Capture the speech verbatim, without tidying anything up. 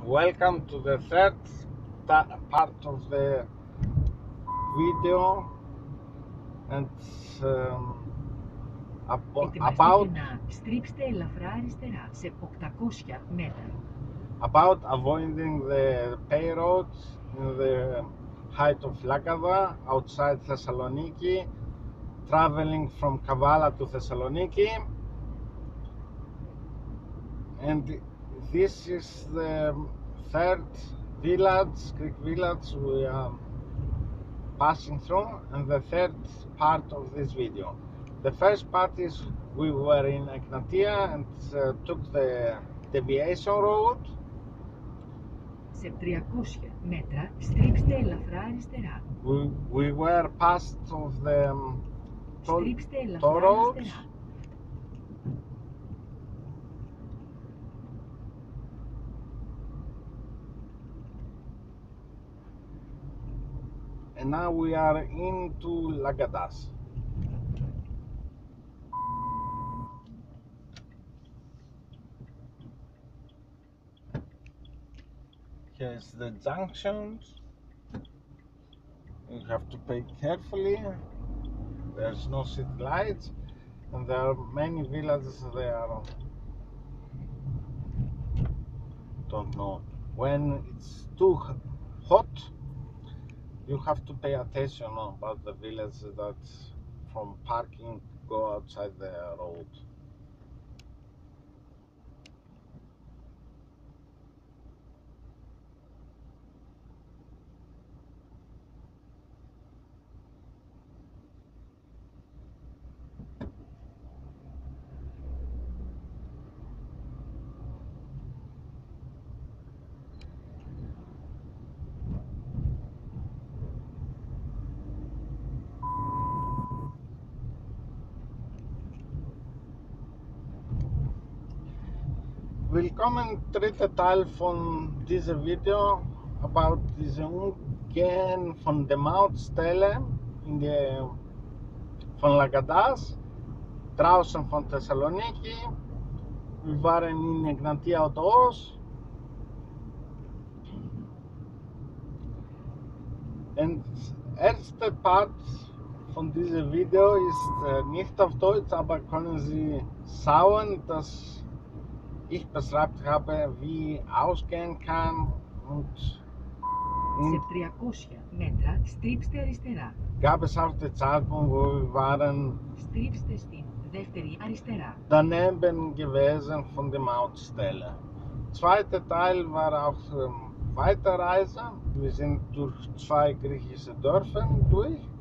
Welcome to the third part of the video, and um, about να στρίψτε ελαφρά αριστερά σε οκτακόσια μέτρα. about avoiding the pay roads in the height of Lagada outside Thessaloniki, traveling from Kavala to Thessaloniki. And this is the third village, Greek village we are passing through, and the third part of this video. The first part is we were in Egnatia and uh, took the deviation road. Σε τριακόσια μέτρα στρίψτε ελαφρά αριστερά. We, we were past of the um, toll, στρίψτε toll ελαφρά roads. αριστερά. And now we are into Lagadas. Here's the junctions. You have to pay carefully. There's no city lights, and there are many villages there. Don't know. When it's too hot, you have to pay attention about the villages that from parking go outside the road. Willkommen dritte Teil von dieser Video about diese Umgehen von der Mautstelle in der, von Lagadas, draußen von Thessaloniki. Wir waren in Egnatia Odos. Und erste Part von diesem Video ist äh, nicht auf Deutsch, aber können Sie schauen, dass ich beschreibt habe, wie ausgehen kann, und Σε τριακόσια μέτρα στρίψτε αριστερά. gab es auch den Zeitpunkt, wo wir waren Στρίψτε στην δεύτερη αριστερά. daneben gewesen von der Mautstelle. Zweiter Teil war auch ähm, Weiterreise. Wir sind durch zwei griechische Dörfer durch.